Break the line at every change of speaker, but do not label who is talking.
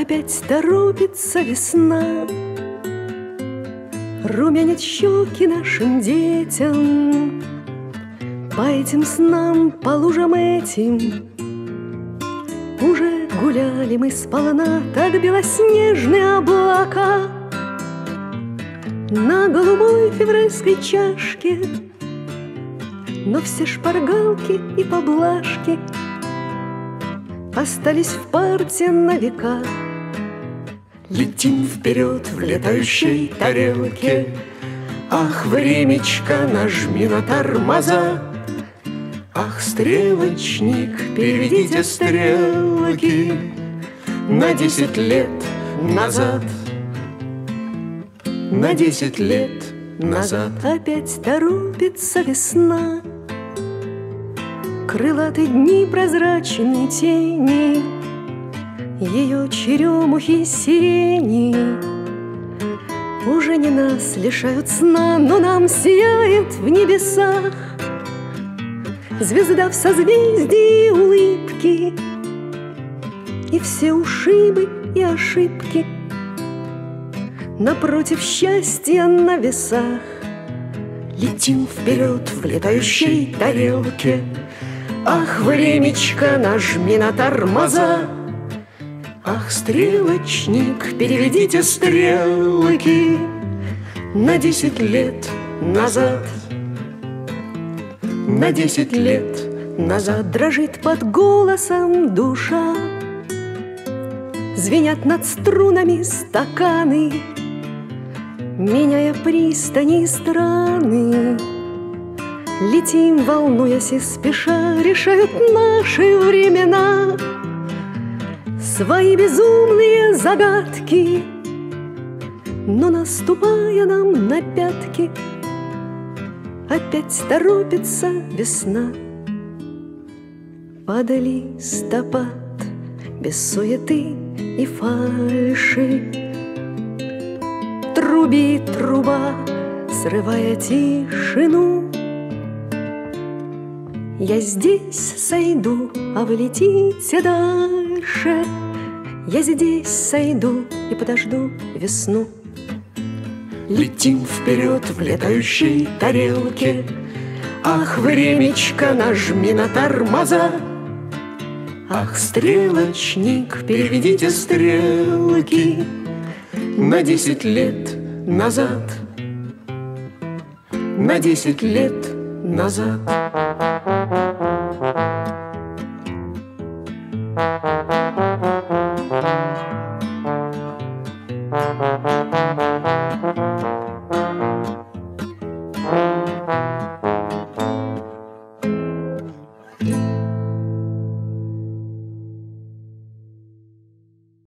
Опять торопится весна, румянит щеки нашим детям. По этим снам, по лужам этим уже гуляли мы сполна. Так белоснежные облака на голубой февральской чашке, но все шпаргалки и поблажки остались в парте на века.
Летим вперед в летающей тарелке. Ах, времечко, нажми на тормоза. Ах, стрелочник, переведите стрелки на 10 лет назад. На 10 лет назад.
Опять торопится весна, крылатые дни, прозрачные тени, ее черемухи, сирени уже не нас лишают сна, но нам сияет в небесах звезда в созвездии улыбки, и все ушибы и ошибки напротив счастья на весах.
Летим вперед в летающей тарелке. Ах, времечко, нажми на тормоза. Ах, стрелочник, переведите стрелки на 10 лет назад. На 10 лет назад.
Дрожит под голосом душа, звенят над струнами стаканы, меняя пристани и страны. Летим, волнуясь и спеша, решают наши времена свои безумные загадки. Но, наступая нам на пятки, опять торопится весна. Под листопад без суеты и фальши трубит труба, срывая тишину. Я здесь сойду, а вы летите дальше. Я здесь сойду и подожду весну.
Летим вперед в летающей тарелке. Ах, времечко, нажми на тормоза. Ах, стрелочник, переведите стрелки на 10 лет назад. На 10 лет назад.